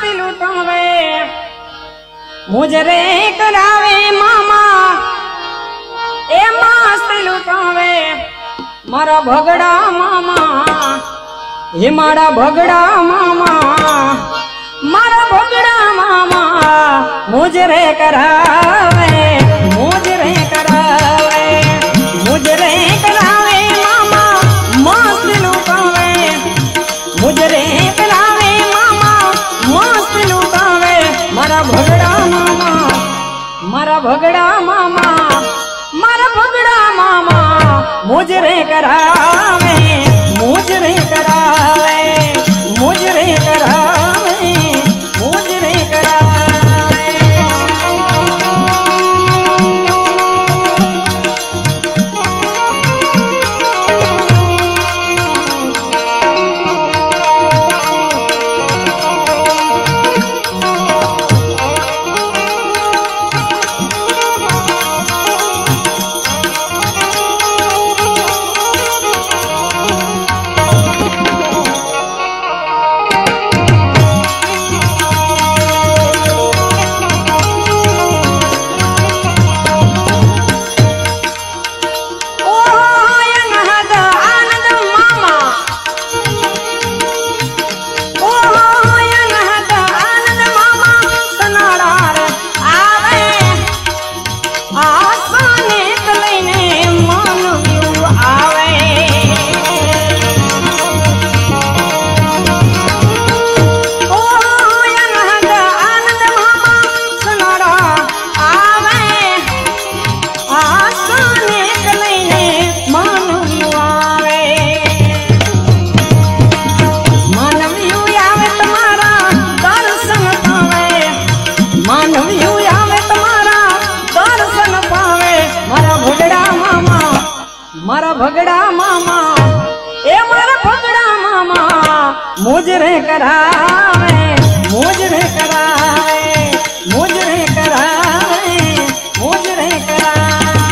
मस्ती लुटावे मुजरे करावे मामा ए मस्ती लुटावे मारा भगड़ा मामा ये मारा भगड़ा मामा मारा भगड़ा मामा मुजरे करावे मुजरे करावे मुजरे करावे मामा मस्ती लुटावे मुजरे करावे मामा मस्ती लुटावे मारा भगड़ा मामा मारा भगड़ा मामा मारा भगड़ा मामा मुजरे करावे मुजरे करावे मुजरे करावे मुजरे करावे। मारा भगड़ा मामा ए मारा भगड़ा मामा मुजरे करावे मुजरे करावे मुजरे करावे मुजरे करावे।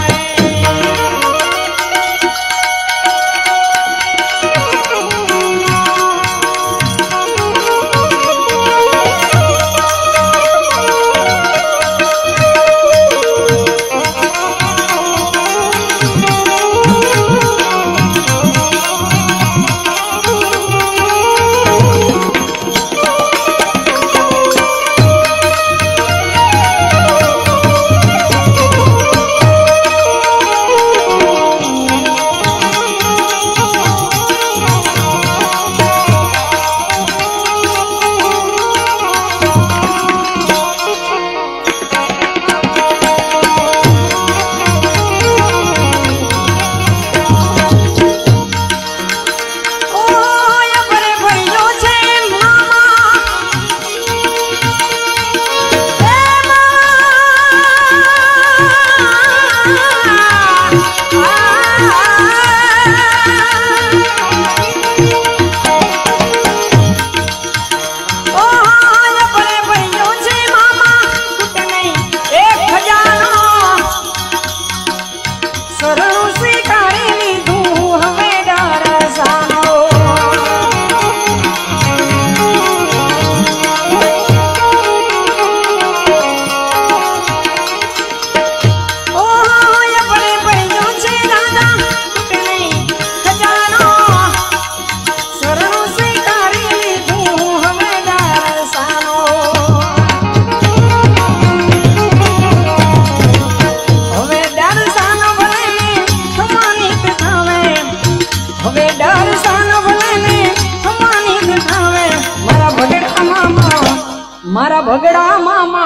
मारा भगड़ा मामा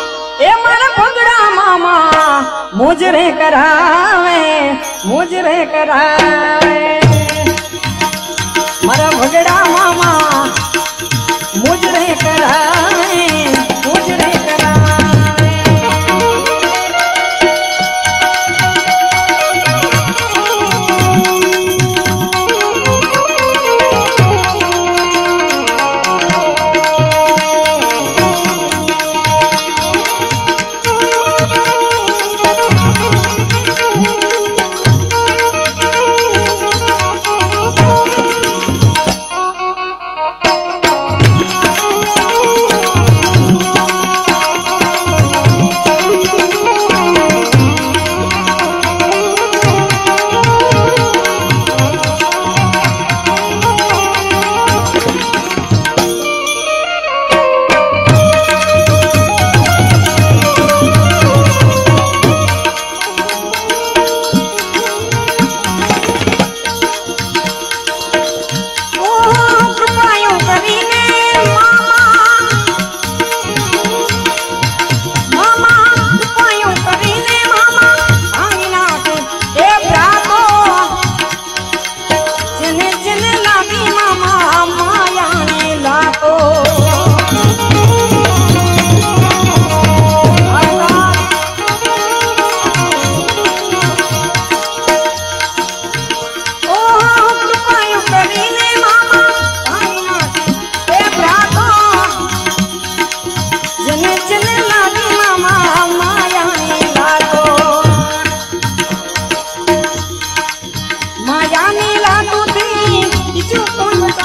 ए मारा भगड़ा मामा मुजरे करावे मुजरे करावे मारा भगड़ा मामा मुजरे करावे मुजरे करावे।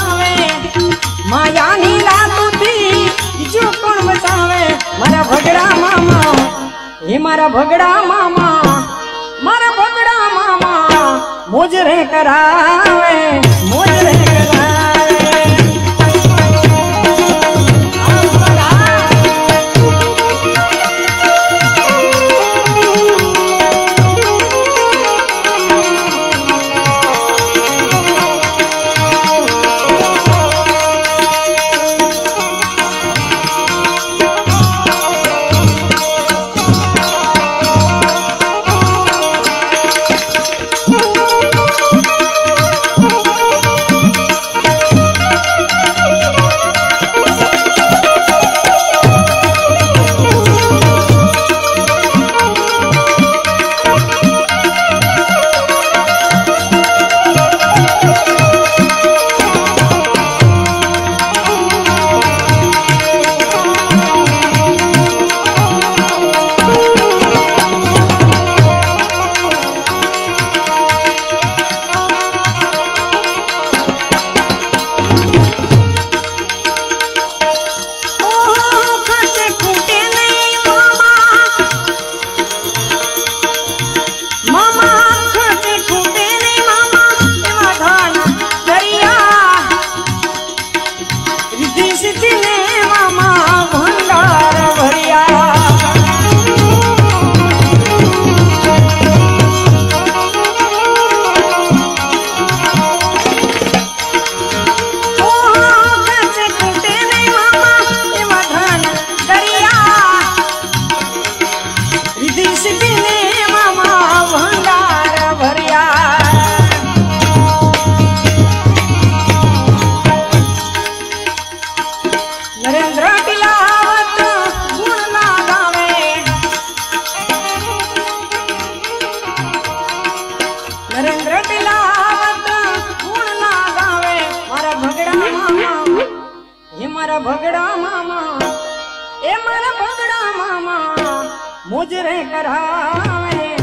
बचावे माया नीला तूती जो कौन बचावे मारा भगड़ा मामा हे मारा भगड़ा मामा मारा भगड़ा मामा मुजरे करावे मुजरे करावे नरेंद्र टिलावत गुण ना गावे नरेंद्र टिलावत गुण ना गावे मारा भगड़ा मामा हे मारा भगड़ा मामा ए मारा भगड़ा मामा मुजरे करावे